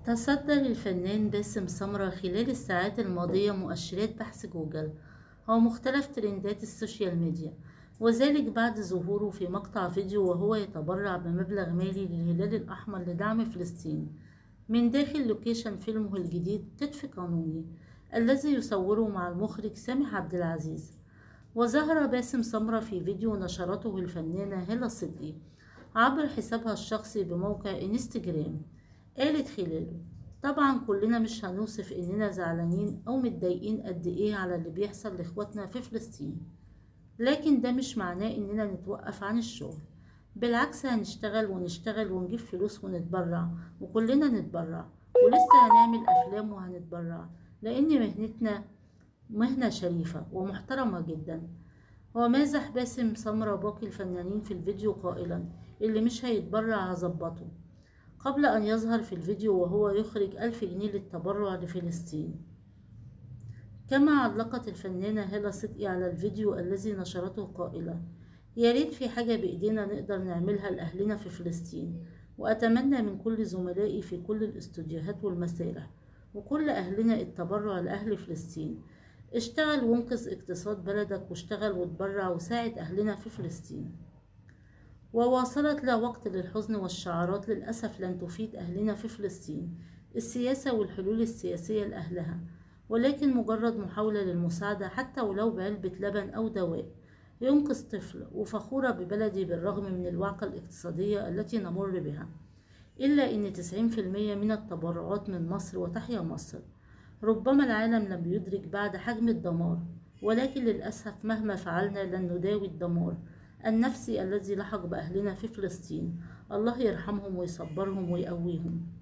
تصدر الفنان باسم سمرة خلال الساعات الماضية مؤشرات بحث جوجل ومختلف ترندات السوشيال ميديا، وذلك بعد ظهوره في مقطع فيديو وهو يتبرع بمبلغ مالي للهلال الأحمر لدعم فلسطين من داخل لوكيشن فيلمه الجديد كتف قانوني الذي يصوره مع المخرج سامح عبد العزيز. وظهر باسم سمرة في فيديو نشرته الفنانة هالة صدقي عبر حسابها الشخصي بموقع انستجرام. قالت خلاله: طبعا كلنا مش هنوصف اننا زعلانين او متضايقين قد ايه على اللي بيحصل لاخواتنا في فلسطين، لكن ده مش معناه اننا نتوقف عن الشغل. بالعكس، هنشتغل ونشتغل ونجيب فلوس ونتبرع، وكلنا نتبرع، ولسه هنعمل افلام وهنتبرع، لان مهنتنا مهنة شريفة ومحترمة جدا. ومازح باسم سمرة باقي الفنانين في الفيديو قائلا: اللي مش هيتبرع هظبطه، قبل أن يظهر في الفيديو وهو يخرج 1000 جنيه للتبرع لفلسطين. كما علقت الفنانة هالة صدقي على الفيديو الذي نشرته قائلة: يا ريت في حاجة بإيدينا نقدر نعملها لأهلنا في فلسطين، وأتمنى من كل زملائي في كل الاستوديوهات والمسارح وكل أهلنا التبرع لأهل فلسطين. اشتغل وانقذ اقتصاد بلدك، واشتغل واتبرع وساعد أهلنا في فلسطين. وواصلت: لا وقت للحزن والشعارات للأسف لن تفيد أهلنا في فلسطين السياسة والحلول السياسية لأهلها، ولكن مجرد محاولة للمساعدة حتى ولو بعلبة لبن أو دواء ينقذ طفل. وفخورة ببلدي بالرغم من الوعكة الاقتصادية التي نمر بها، إلا أن 90% من التبرعات من مصر، وتحيا مصر. ربما العالم لم يدرك بعد حجم الدمار، ولكن للأسف مهما فعلنا لن نداوي الدمار النفسي الذي لحق بأهلنا في فلسطين. الله يرحمهم ويصبرهم ويقويهم.